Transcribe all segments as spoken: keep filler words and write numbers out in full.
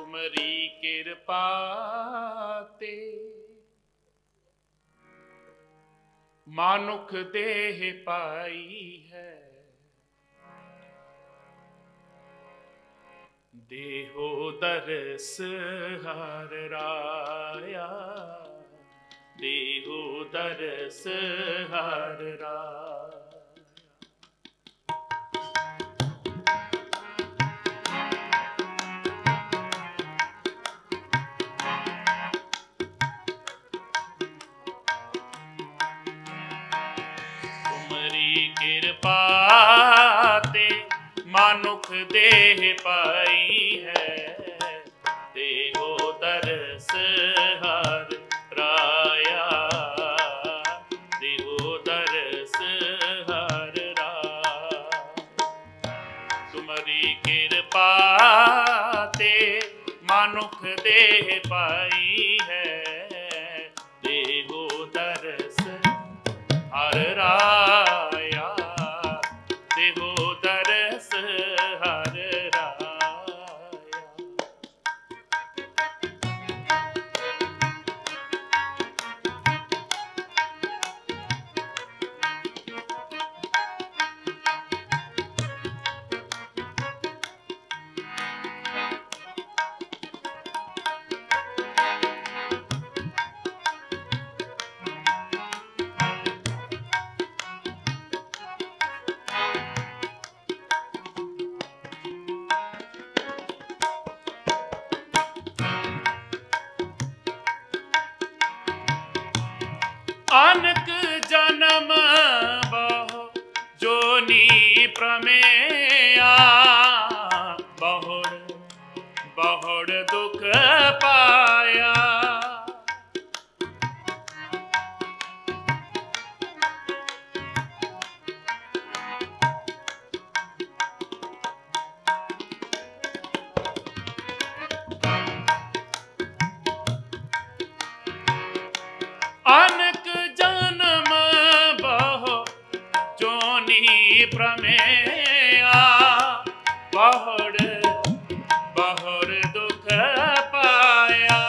तुमरी कृपा ते मानुख देह पाई है। देहो दरस हर राया, देहो दरस हर राया। कृपा ते मानुख देह पाई है। देहो दरस हर राया, देहो दरस हर राया। तुम्हारी कृपा ते मानुख देह पाई है। देहो दरस हर राया, देहो दरस हर राया। अनक जन्म बहु जोनी प्रमेया, बहुड़ बहुड़ दुख पाया। अनक जन्म बहु जोनी प्रमेया, बहुड़ बहुड़ दुख पाया।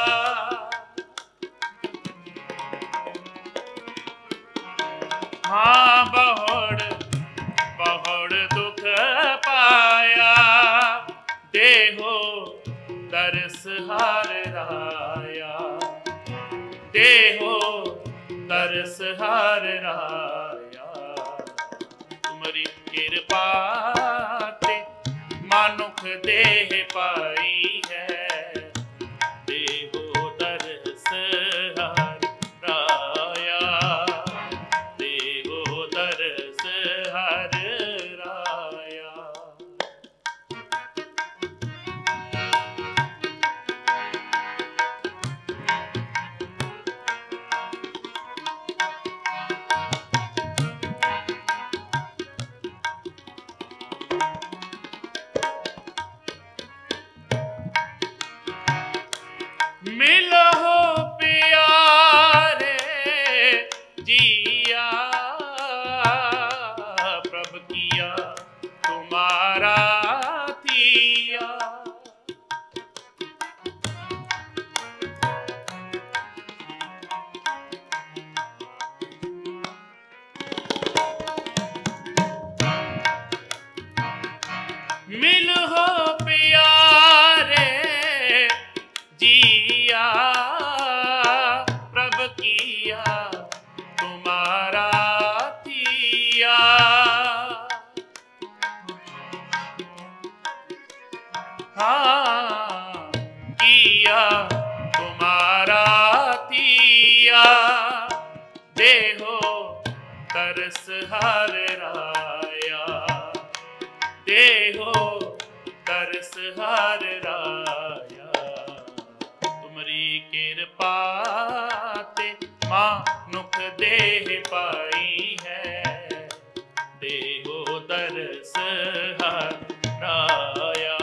हाँ बहुड़ बहुड़ दुख पाया। देहो दरस हर राया, देहो दरस हर राया। तुम्हारी कृपा ते मानुख देह पाई है। देहो दरस हर राया, देहो दरस हर राया। मिलो प्यारे जिया, प्रभ किया तुम्हारा थिया। मिलो प्यारे जिया, प्रभ किया तुम्हारा थिया। हाँ किया तुम्हारा थिया। देहो तरस हर राया, देहो तरस हर राया। तुम्हारी कृपा ते मानुख देह पाई है। देहो दरस हर राया,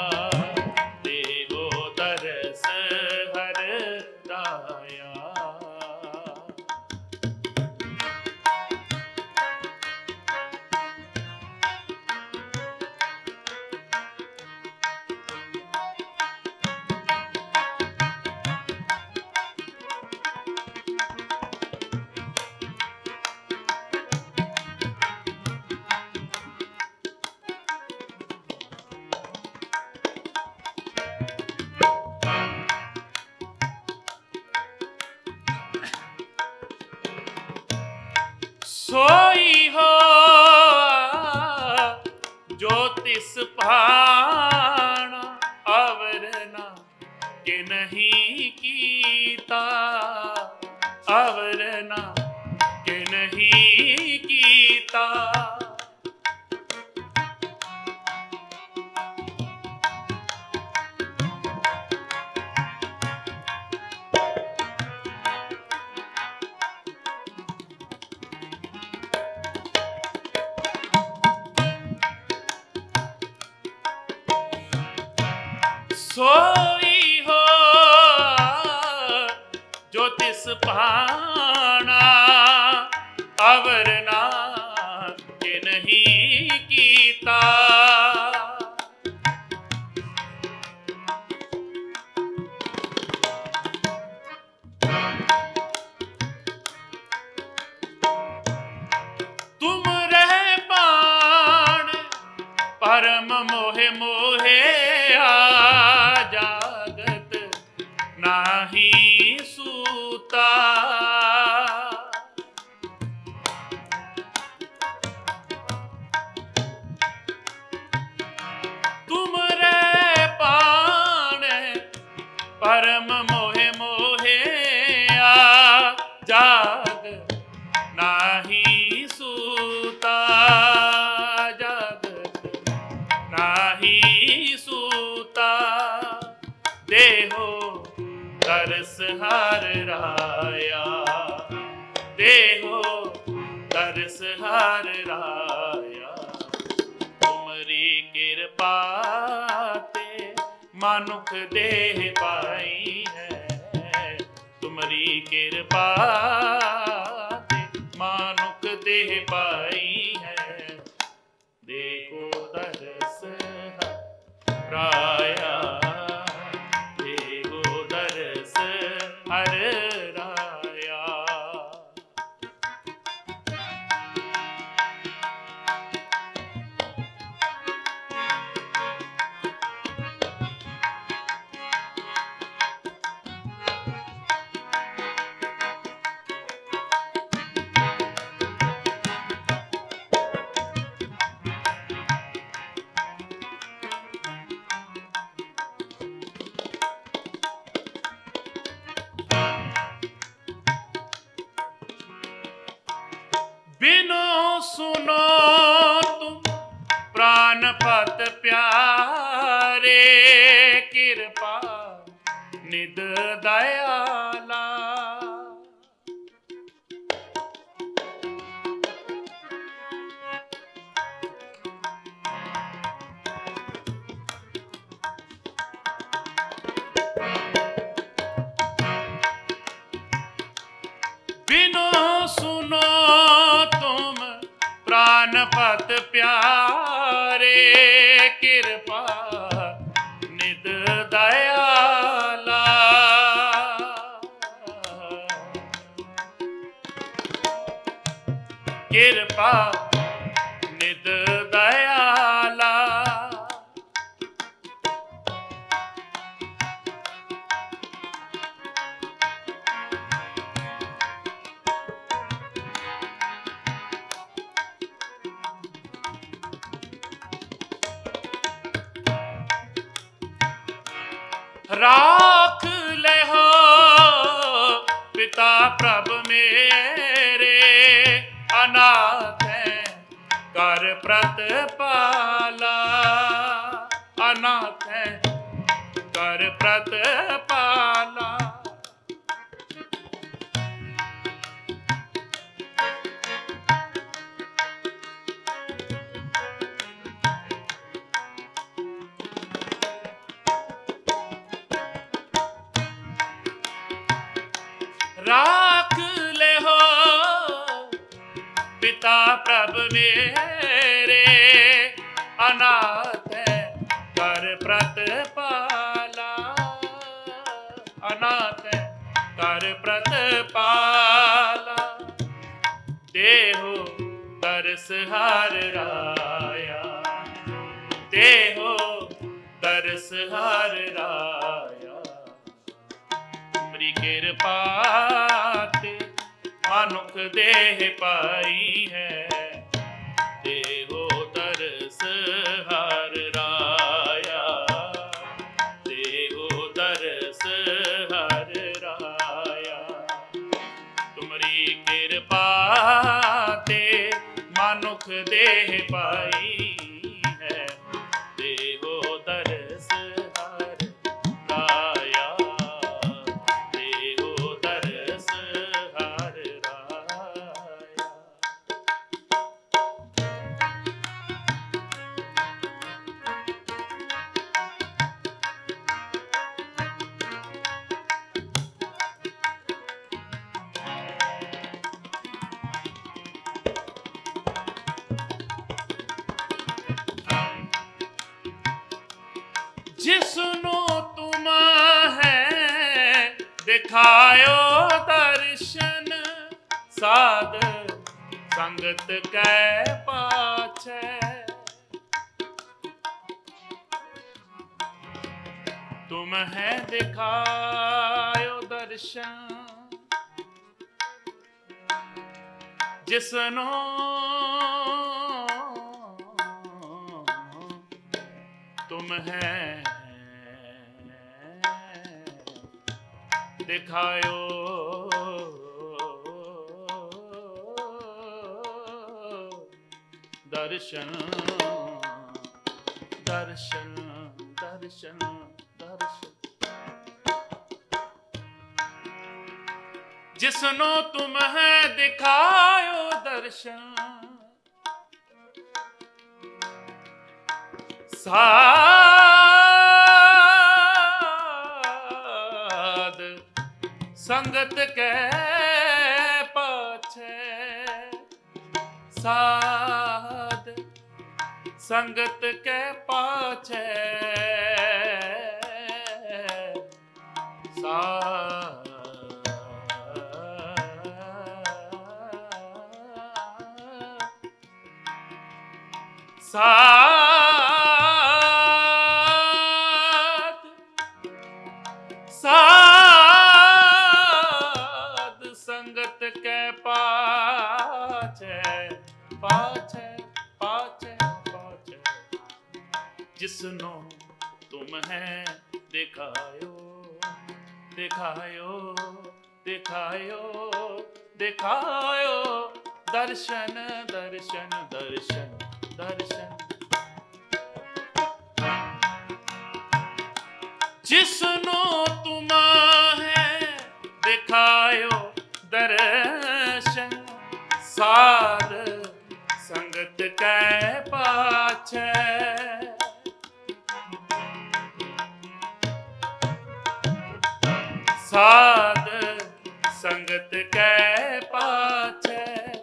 देहो दरस हर राया। सोई हो जो तिस पाना अवर नाम के नहीं कीता। तुम रह पाण परम मोहे मोहे आ जागत नाही सूता। तुम रह पाण परम मोहे मोहे आ जागत नाही सूता। जागत नाही सूता देहो तरस हर राया। देहो तरस हर राया तुमरी कृपा ते मानुख देह पाई है। तुमरी कृपा ते मानुख देह पाई है। देखो दरस राया। देखो दरस हर राया। बिनो सुनो तुम प्राणपत प्यारे। कृपा निध दयाला। बिनो सुनो तुम प्राणपत प्यारे। कृपा निध दयाला। कृपा निध दयाला। राख ले हो पिता प्रभ मेरे। अनाथ है कर प्रतिपाला। अनाथ है कर प्रतिपाला। राख ले हो पिता प्रभ मेरे। अनाथ है कर प्रतिपाला। अनाथ है कर प्रतिपाला। देहो तरस हर राया। देहो तरस हर राया तुमरी कृपा ते मानुख देह पाई है। देहो तरस हर राया। देहो तरस हर राया तुमरी कृपा ते मानुख देह पाई है। देहो तरस हर राया। देहो तरस हर राया। जिसनो तुम है दिखायो दर्शन, साध संगत कै पाछे। तुम है दिखायो दर्शन, जिसनो तुम है दिखायो दर्शन, दर्शन दर्शन दर्शन। जिसनो तुम है दिखायो दर्शन, साध संगत के पाछे, साध संगत के पाछे, साध साध संगत के पाछे, पाछे पाछे पाछे। जिसनो तुम है दिखायो, दिखायो दिखायो दिखायो दर्शन, दर्शन दर्शन दर्शन। जिसनो तुम है दिखायो दर्शन, साध संगत कै पाछे, साध संगत कै पाछे।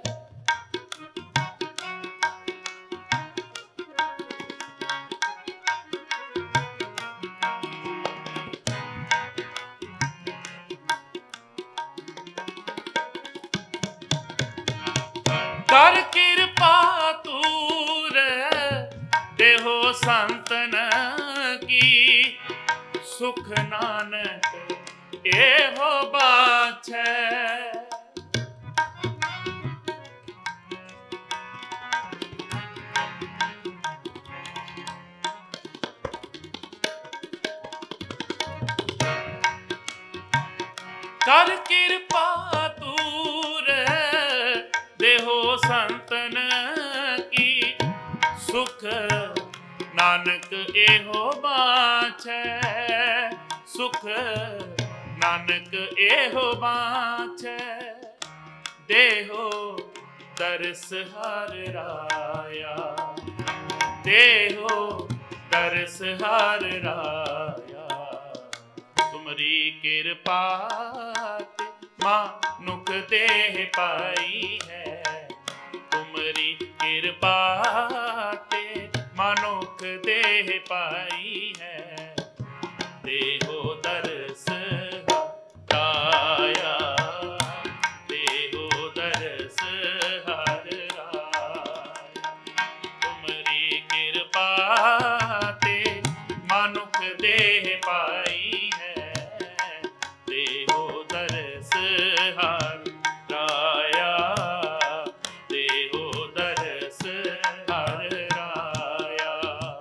कर कृपा तूर देहो संतन की, सुख नानक एहो बाछे। कर कृपा तूर देहो संतन की, सुख नानक एहो बाछे, सुख नानक एहो बाछे। देहो दरस हर राया, देहो दरस हर राया। तुमरी कृपा मानुख देह पाई है, तुमरी कृपा ते मानुख देह पाई है। देहो दरस राया, देहो दरस हर राया। तुमरी कृपा ते मानुख देह पाई है, देहो दरस हर राया, देहो दरस हर राया।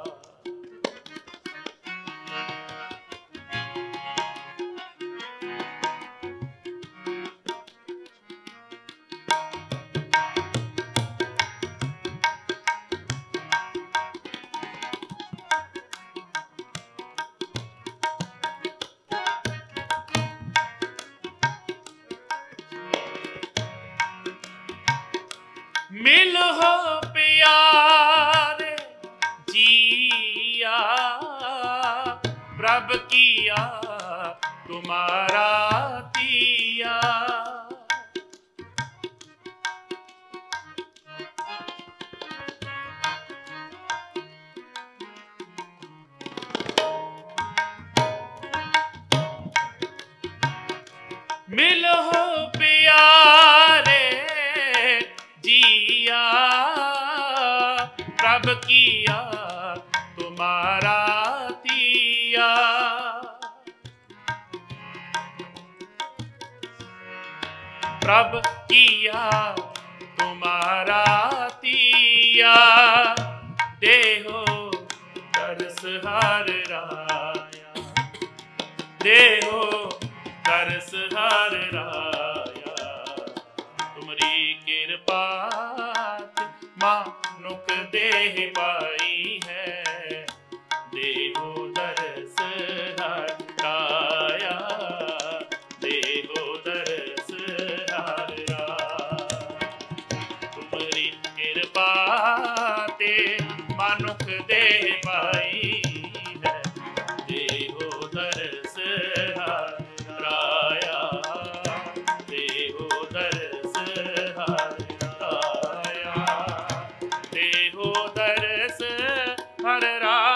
मिल हो प्यारे जिया, प्रभ किया तुम्हारा दिया। मिलो प्यारे जिया, प्रभ किया तुम्हारा दिया। प्रभ किया तुम्हारा दिया, देहो दरस हर राया, देहो दरस हर राया। तुमरी कृपा मानुक देह पाई है, देहो दरस हर राया, देहो दरस हर राया। तुमरी कृपा ते मानुक देह पाई है, देहो दरस हर राया, देहो दरस हर राया, देहो दरस हर राया।